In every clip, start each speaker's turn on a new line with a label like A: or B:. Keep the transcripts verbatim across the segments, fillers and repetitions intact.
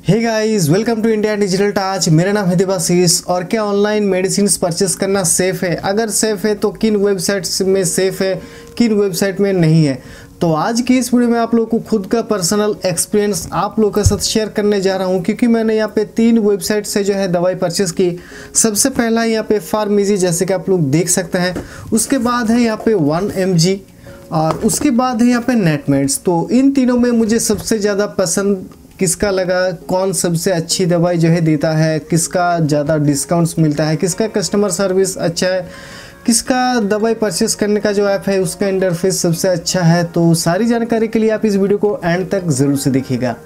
A: Hey guys, welcome to India digital touch. मेरा नाम है देवाशीष। और क्या ऑनलाइन मेडिसिन परचेस करना सेफ है? अगर सेफ है तो किन वेबसाइट्स में सेफ है, किन वेबसाइट में नहीं है? तो आज की इस वीडियो में आप लोगों को खुद का पर्सनल एक्सपीरियंस आप लोगों के साथ शेयर करने जा रहा हूं, क्योंकि मैंने यहाँ पे तीन वेबसाइट से जो है दवाई परचेस की। सबसे पहला यहाँ पे फार्मेसी, जैसे कि आप लोग देख सकते हैं। उसके बाद है यहाँ पे वन एम जी और उसके बाद है यहाँ पे नेटमेड्स। तो इन तीनों में मुझे सबसे ज़्यादा पसंद किसका लगा, कौन सबसे अच्छी दवाई जो है देता है, किसका ज़्यादा डिस्काउंट्स मिलता है, किसका कस्टमर सर्विस अच्छा है, किसका दवाई परचेस करने का जो ऐप है उसका इंटरफेस सबसे अच्छा है। तो सारी जानकारी के लिए आप इस वीडियो को एंड तक ज़रूर से देखिएगा।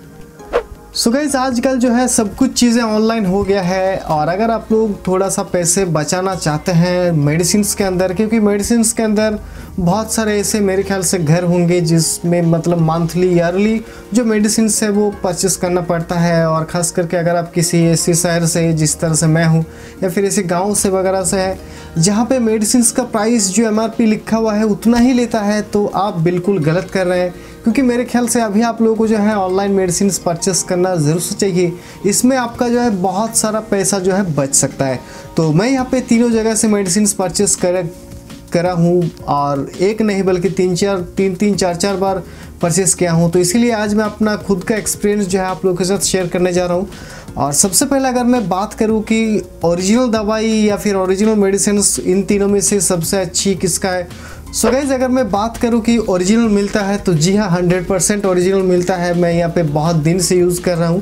A: सो गाइस, आजकल जो है सब कुछ चीज़ें ऑनलाइन हो गया है, और अगर आप लोग थोड़ा सा पैसे बचाना चाहते हैं मेडिसिन्स के अंदर, क्योंकि मेडिसिन्स के अंदर बहुत सारे ऐसे मेरे ख्याल से घर होंगे जिसमें मतलब मंथली ईयरली जो मेडिसिन्स है वो परचेस करना पड़ता है। और ख़ास करके अगर आप किसी ऐसे शहर से, जिस तरह से मैं हूँ, या फिर ऐसे गाँव से वगैरह से है जहाँ पे मेडिसिन्स का प्राइस जो एम आर पी लिखा हुआ है उतना ही लेता है, तो आप बिल्कुल गलत कर रहे हैं। क्योंकि मेरे ख्याल से अभी आप लोगों को जो है ऑनलाइन मेडिसिन परचेस करना ज़रूर से चाहिए। इसमें आपका जो है बहुत सारा पैसा जो है बच सकता है। तो मैं यहाँ पे तीनों जगह से मेडिसिन परचेस कर करा हूँ, और एक नहीं बल्कि तीन चार तीन तीन चार चार बार परचेस किया हूँ। तो इसीलिए आज मैं अपना खुद का एक्सपीरियंस जो है आप लोगों के साथ शेयर करने जा रहा हूँ। और सबसे पहले अगर मैं बात करूँ कि ओरिजिनल दवाई या फिर ओरिजिनल मेडिसिन इन तीनों में से सबसे अच्छी किसका है। सो गाइस, अगर मैं बात करूं कि ओरिजिनल मिलता है तो जी हाँ, हंड्रेड परसेंट ओरिजिनल मिलता है। मैं यहाँ पे बहुत दिन से यूज़ कर रहा हूँ।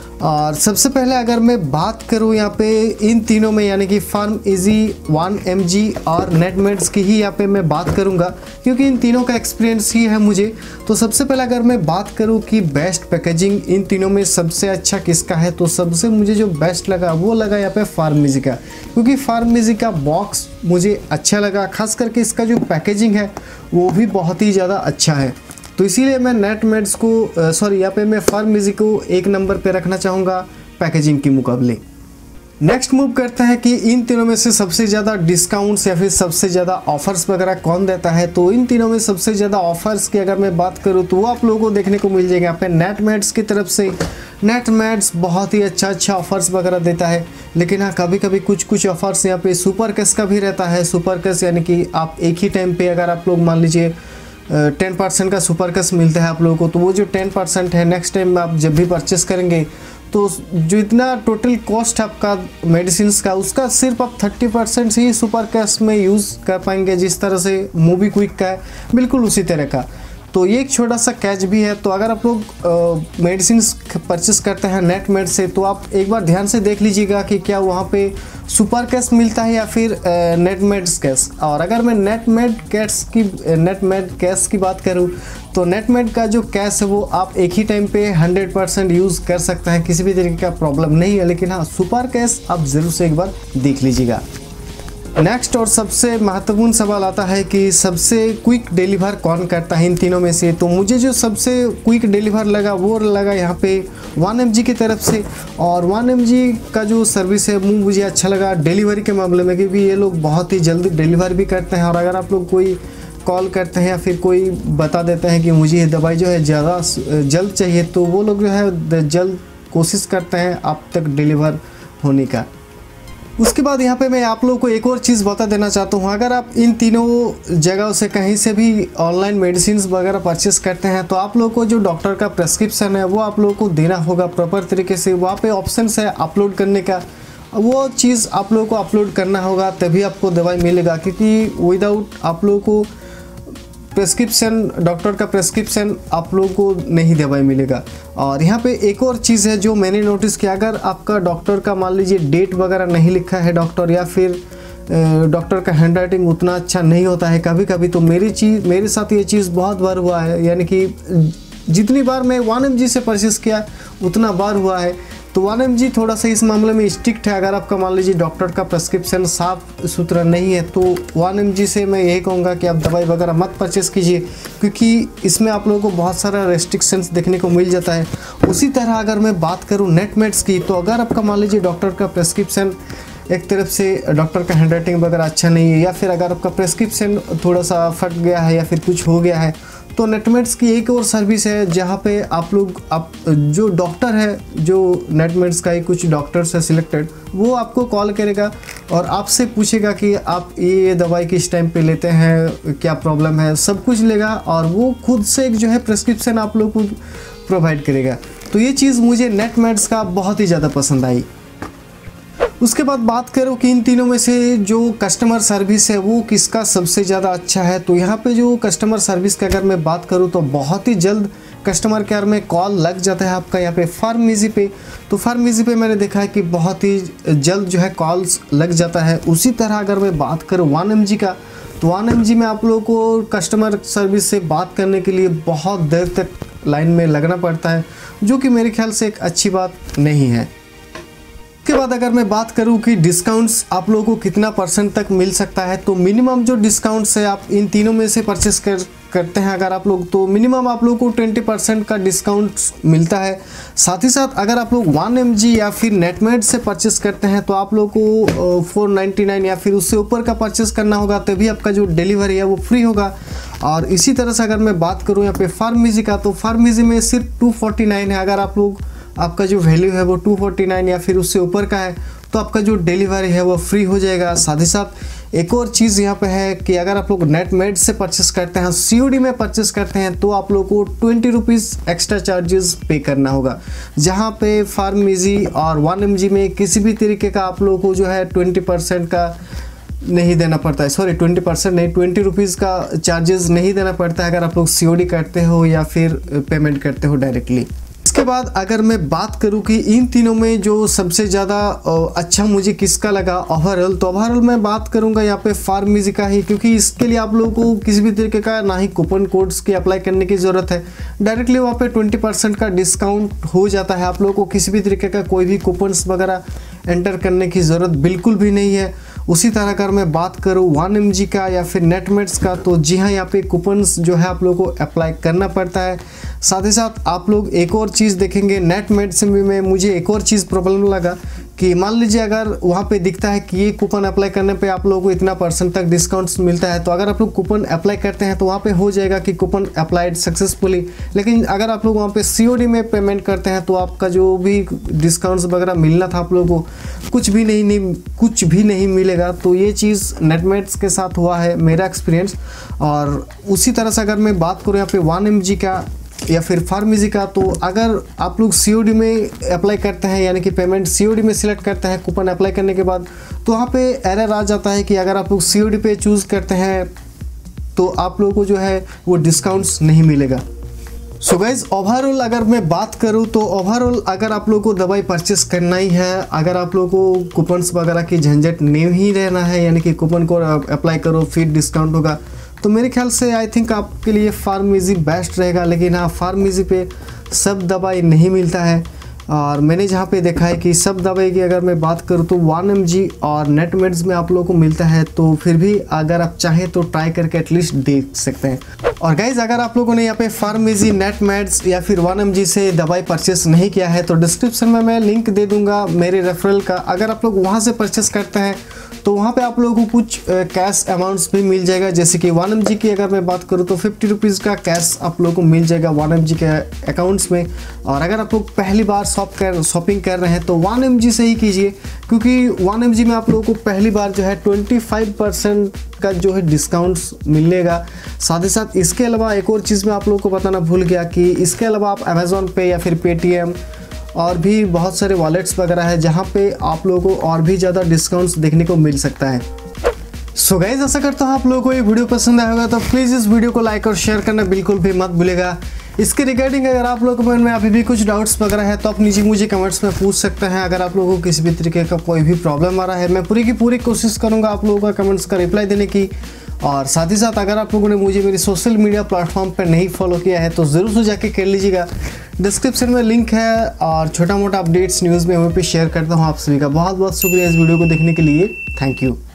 A: और सबसे पहले अगर मैं बात करूँ यहाँ पे इन तीनों में, यानी कि फार्मेसी, वन एम जी और नेटमेड्स की ही यहाँ पे मैं बात करूँगा, क्योंकि इन तीनों का एक्सपीरियंस ही है मुझे। तो सबसे पहले अगर मैं बात करूँ कि बेस्ट पैकेजिंग इन तीनों में सबसे अच्छा किसका है, तो सबसे मुझे जो बेस्ट लगा वो लगा यहाँ पे फार्मेसी का, क्योंकि फार्मेसी का बॉक्स मुझे अच्छा लगा। खास करके इसका जो पैकेजिंग है वो भी बहुत ही ज़्यादा अच्छा है। तो इसीलिए मैं नेटमेड्स को सॉरी यहाँ पे मैं फार्मेसी को एक नंबर पे रखना चाहूँगा पैकेजिंग के मुकाबले। नेक्स्ट मूव करते हैं कि इन तीनों में से सबसे ज़्यादा डिस्काउंट्स या फिर सबसे ज़्यादा ऑफर्स वगैरह कौन देता है। तो इन तीनों में सबसे ज़्यादा ऑफर्स की अगर मैं बात करूँ तो वो आप लोगों को देखने को मिल जाएगा यहाँ पे नेटमेड्स की तरफ से। नेटमेड्स बहुत ही अच्छा अच्छा ऑफर्स वगैरह देता है, लेकिन हाँ कभी कभी कुछ कुछ ऑफर्स यहाँ पे सुपर कैश का भी रहता है। सुपर कैश यानी कि आप एक ही टाइम पे अगर आप लोग मान लीजिए टेन परसेंट का सुपर कैश मिलता है आप लोगों को, तो वो जो टेन परसेंट है नेक्स्ट टाइम आप जब भी परचेस करेंगे तो जो इतना टोटल कॉस्ट आपका मेडिसिन का, उसका सिर्फ आप थर्टी परसेंट ही सुपर कैश में यूज़ कर पाएंगे। जिस तरह से मूवी क्विक का है बिल्कुल उसी तरह का। तो ये एक छोटा सा कैच भी है। तो अगर आप लोग मेडिसिन परचेस करते हैं नेटमेड से, तो आप एक बार ध्यान से देख लीजिएगा कि क्या वहाँ पे सुपर कैश मिलता है या फिर नेटमेड्स कैश। और अगर मैं नेटमेड कैश की नेटमेड कैश की बात करूँ तो नेटमेड का जो कैश है वो आप एक ही टाइम पे हंड्रेड परसेंट यूज़ कर सकते हैं, किसी भी तरीके का प्रॉब्लम नहीं है। लेकिन हाँ, सुपर कैश आप ज़रूर से एक बार देख लीजिएगा। नेक्स्ट और सबसे महत्वपूर्ण सवाल आता है कि सबसे क्विक डिलीवर कौन करता है इन तीनों में से। तो मुझे जो सबसे क्विक डिलीवर लगा वो लगा यहाँ पे वन एम जी की तरफ से। और वन एम जी का जो सर्विस है वो मुझे अच्छा लगा डिलीवरी के मामले में, क्योंकि ये लोग बहुत ही जल्दी डिलीवर भी करते हैं। और अगर आप लोग कोई कॉल करते हैं या फिर कोई बता देते हैं कि मुझे ये दवाई जो है ज़्यादा जल्द चाहिए, तो वो लोग जो है जल्द कोशिश करते हैं आप तक डिलीवर होने का। उसके बाद यहाँ पे मैं आप लोगों को एक और चीज़ बता देना चाहता हूँ। अगर आप इन तीनों जगहों से कहीं से भी ऑनलाइन मेडिसिन वगैरह परचेस करते हैं, तो आप लोगों को जो डॉक्टर का प्रेस्क्रिप्शन है वो आप लोगों को देना होगा प्रॉपर तरीके से। वहाँ पे ऑप्शन है अपलोड करने का, वो चीज़ आप लोगों को अपलोड करना होगा, तभी आपको दवाई मिलेगा। क्योंकि विदाउट आप लोगों को प्रेस्क्रिप्शन, डॉक्टर का प्रेस्क्रिप्शन आप लोगों को नहीं दवाई मिलेगा। और यहाँ पे एक और चीज़ है जो मैंने नोटिस किया, अगर आपका डॉक्टर का मान लीजिए डेट वगैरह नहीं लिखा है डॉक्टर, या फिर डॉक्टर का हैंड राइटिंग उतना अच्छा नहीं होता है कभी कभी, तो मेरी चीज़ मेरे साथ ये चीज़ बहुत बार हुआ है। यानी कि जितनी बार मैं वन एम जी से परचेस किया उतना बार हुआ है। तो वन एम जी थोड़ा सा इस मामले में स्ट्रिक्ट है। अगर आपका मान लीजिए डॉक्टर का प्रेस्क्रिप्शन साफ सुथरा नहीं है, तो वन एम जी से मैं यही कहूँगा कि आप दवाई वगैरह मत परचेस कीजिए, क्योंकि इसमें आप लोगों को बहुत सारा रेस्ट्रिक्शंस देखने को मिल जाता है। उसी तरह अगर मैं बात करूँ नेटमेड्स की, तो अगर आपका मान लीजिए डॉक्टर का प्रेस्क्रिप्शन एक तरफ से डॉक्टर का हैंड राइटिंग वगैरह अच्छा नहीं है, या फिर अगर आपका प्रेस्क्रिप्शन थोड़ा सा फट गया है या फिर कुछ हो गया है, तो नेटमेट्स की एक और सर्विस है जहाँ पे आप लोग आप जो डॉक्टर है, जो नेटमेट्स का ही कुछ डॉक्टर्स है सिलेक्टेड, वो आपको कॉल करेगा और आपसे पूछेगा कि आप ये दवाई किस टाइम पे लेते हैं, क्या प्रॉब्लम है, सब कुछ लेगा और वो खुद से एक जो है प्रिस्क्रिप्शन आप लोग को प्रोवाइड करेगा। तो ये चीज़ मुझे नेटमेट्स का बहुत ही ज़्यादा पसंद आई। उसके बाद बात करो कि इन तीनों में से जो कस्टमर सर्विस है वो किसका सबसे ज़्यादा अच्छा है, तो यहाँ पे जो कस्टमर सर्विस की अगर मैं बात करूँ तो बहुत ही जल्द कस्टमर केयर में कॉल लग जाता है आपका यहाँ पे फार्मेसी पे। तो फार्मेसी पे मैंने देखा है कि बहुत ही जल्द जो है कॉल्स लग जाता है। उसी तरह अगर मैं बात करूँ वन एम जी का, तो वन एम जी में आप लोगों को कस्टमर सर्विस से बात करने के लिए बहुत देर तक लाइन में लगना पड़ता है, जो कि मेरे ख्याल से एक अच्छी बात नहीं है। उसके बाद अगर मैं बात करूं कि डिस्काउंट्स आप लोगों को कितना परसेंट तक मिल सकता है, तो मिनिमम जो डिस्काउंट्स है आप इन तीनों में से परचेस कर करते हैं अगर आप लोग, तो मिनिमम आप लोगों को ट्वेंटी परसेंट का डिस्काउंट मिलता है। साथ ही साथ अगर आप लोग वन एम जी या फिर नेटमेट से परचेस करते हैं तो आप लोग को फोर नाइन्टी नाइन या फिर उससे ऊपर का परचेस करना होगा, तभी आपका जो डिलीवरी है वो फ्री होगा। और इसी तरह से अगर मैं बात करूँ यहाँ पे फार्मेसी का, तो फार्मेसी में सिर्फ टू फोर्टी नाइन है। अगर आप लोग आपका जो वैल्यू है वो टू फोर्टी नाइन या फिर उससे ऊपर का है तो आपका जो डिलीवरी है वो फ्री हो जाएगा। साथ ही साथ एक और चीज़ यहाँ पे है कि अगर आप लोग नेटमेट से परचेस करते हैं, सी ओ डी में परचेस करते हैं, तो आप लोग को ट्वेंटी रुपीज़ एक्स्ट्रा चार्जेस पे करना होगा, जहाँ पे फार्मेसी और वन एम जी में किसी भी तरीके का आप लोग को जो है ट्वेंटी परसेंट का नहीं देना पड़ता है, सॉरी ट्वेंटी परसेंट नहीं, ट्वेंटी रुपीज़ का चार्जेस नहीं देना पड़ता है अगर आप लोग सी ओ डी करते हो या फिर पेमेंट करते हो डायरेक्टली। इसके बाद अगर मैं बात करूं कि इन तीनों में जो सबसे ज़्यादा अच्छा मुझे किसका लगा ओवरऑल, तो ओवरऑल मैं बात करूंगा यहाँ पे फार्मेसी का ही, क्योंकि इसके लिए आप लोगों को किसी भी तरीके का ना ही कूपन कोड्स की अप्लाई करने की ज़रूरत है, डायरेक्टली वहाँ पे ट्वेंटी परसेंट का डिस्काउंट हो जाता है। आप लोगों को किसी भी तरीके का कोई भी कूपन्स वगैरह एंटर करने की ज़रूरत बिल्कुल भी नहीं है। उसी तरह अगर मैं बात करूँ वन एम जी का या फिर नेटमेट्स का, तो जी हाँ यहाँ पे कूपन्स जो है आप लोगों को अप्लाई करना पड़ता है। साथ ही साथ आप लोग एक और चीज़ देखेंगे नेटमेट्स में, मुझे एक और चीज़ प्रॉब्लम लगा कि मान लीजिए अगर वहाँ पे दिखता है कि ये कूपन अप्लाई करने पे आप लोगों को इतना परसेंट तक डिस्काउंट्स मिलता है, तो अगर आप लोग कूपन अप्लाई करते हैं तो वहाँ पे हो जाएगा कि कूपन अप्लाइड सक्सेसफुली। लेकिन अगर आप लोग वहाँ पे सी ओ डी में पेमेंट करते हैं तो आपका जो भी डिस्काउंट्स वगैरह मिलना था आप लोगों को कुछ भी नहीं, नहीं कुछ भी नहीं मिलेगा। तो ये चीज़ नेटमेट्स के साथ हुआ है मेरा एक्सपीरियंस। और उसी तरह से अगर मैं बात करूँ यहाँ पे वन एम जी का या फिर फार्मेसी का, तो अगर आप लोग सी ओ डी में अप्लाई करते हैं, यानी कि पेमेंट सी ओ डी में सिलेक्ट करते हैं कूपन अप्लाई करने के बाद, तो वहाँ पे एरर आ जाता है कि अगर आप लोग सी ओ डी पे चूज़ करते हैं तो आप लोगों को जो है वो डिस्काउंट्स नहीं मिलेगा। सो गाइज ओवरऑल अगर मैं बात करूँ तो ओवरऑल अगर आप लोगों को दवाई परचेस करना ही है, अगर आप लोगों को कूपन्स वगैरह की झंझट नहीं रहना है, यानी कि कूपन को अप्लाई करो फिर डिस्काउंट होगा, तो मेरे ख्याल से आई थिंक आपके लिए फार्मेसी बेस्ट रहेगा। लेकिन हाँ, फार्मेसी पे सब दवाई नहीं मिलता है, और मैंने जहाँ पे देखा है कि सब दवाई की अगर मैं बात करूँ तो वन एम जी और नेटमेट्स में आप लोगों को मिलता है। तो फिर भी अगर आप चाहें तो ट्राई करके एटलीस्ट देख सकते हैं। और गाइज अगर आप लोगों ने यहाँ पे फार्मेसी, नेटमेट्स या फिर वन एम जी से दवाई परचेस नहीं किया है तो डिस्क्रिप्शन में मैं लिंक दे दूंगा मेरे रेफरल का। अगर आप लोग वहाँ से परचेस करते हैं तो वहाँ पे आप लोगों को कुछ कैश अमाउंट्स भी मिल जाएगा, जैसे कि वन एम जी की अगर मैं बात करूँ तो फिफ्टी रुपीज़ का कैश आप लोगों को मिल जाएगा वन एम जी के अकाउंट्स में। और अगर आप लोग पहली बार शॉप कर शॉपिंग कर रहे हैं तो वन एम जी से ही कीजिए, क्योंकि वन एम जी में आप लोगों को पहली बार जो है ट्वेंटी फाइव परसेंट का जो है डिस्काउंट्स मिलेगा। साथ ही साथ इसके अलावा एक और चीज़ मैं आप लोगों को बताना भूल गया कि इसके अलावा आप अमेज़ॉन पे या फिर पेटीएम और भी बहुत सारे वॉलेट्स वगैरह है जहाँ पे आप लोगों को और भी ज़्यादा डिस्काउंट्स देखने को मिल सकता है। सो गाइज आशा करता हूँ आप लोगों को ये वीडियो पसंद आया होगा, तो प्लीज़ इस वीडियो को लाइक और शेयर करना बिल्कुल भी मत भूलेगा। इसके रिगार्डिंग अगर आप लोगों के मन में अभी भी कुछ डाउट्स वगैरह है तो आप नीचे मुझे कमेंट्स में पूछ सकते हैं। अगर आप लोगों को किसी भी तरीके का कोई भी प्रॉब्लम आ रहा है, मैं पूरी की पूरी कोशिश करूँगा आप लोगों का कमेंट्स का रिप्लाई देने की। और साथ ही साथ अगर आप लोगों ने मुझे मेरी सोशल मीडिया प्लेटफॉर्म पर नहीं फॉलो किया है तो ज़रूर से जाके कर लीजिएगा, डिस्क्रिप्शन में लिंक है। और छोटा मोटा अपडेट्स न्यूज़ में वहीं पे शेयर करता हूँ आप सभी का। बहुत बहुत शुक्रिया इस वीडियो को देखने के लिए, थैंक यू।